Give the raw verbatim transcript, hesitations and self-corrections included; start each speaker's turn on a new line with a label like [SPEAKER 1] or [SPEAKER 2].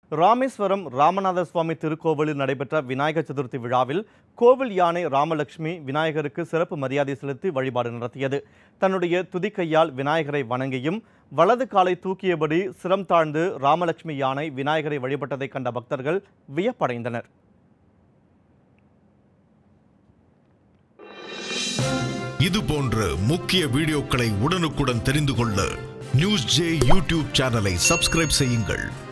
[SPEAKER 1] ராமேஸ்வரம் ராமநாத சுவாமி திருக்கோவிலில் நடைபெற்ற விநாயகர் சதுர்த்தி விழாவில் கோவில் யானை ராமலட்சுமி விநாயகருக்கு சிறப்பு மரியாதை செலுத்தி வழிபாடு நடத்தியது. தன்னுடைய துதிக்கையால் விநாயகரை வணங்கியும் வலது காலை தூக்கியபடி சிரம் தாழ்ந்து ராமலட்சுமி யானை விநாயகரை வழிபட்டதை கண்ட பக்தர்கள் வியப்படைந்தனர்.
[SPEAKER 2] இது போன்ற முக்கிய வீடியோக்களை உடனுக்குடன் தெரிந்து கொள்ள நியூஸ் ஜே யூடியூப் சேனலை சப்ஸ்கிரைப் செய்யுங்கள்.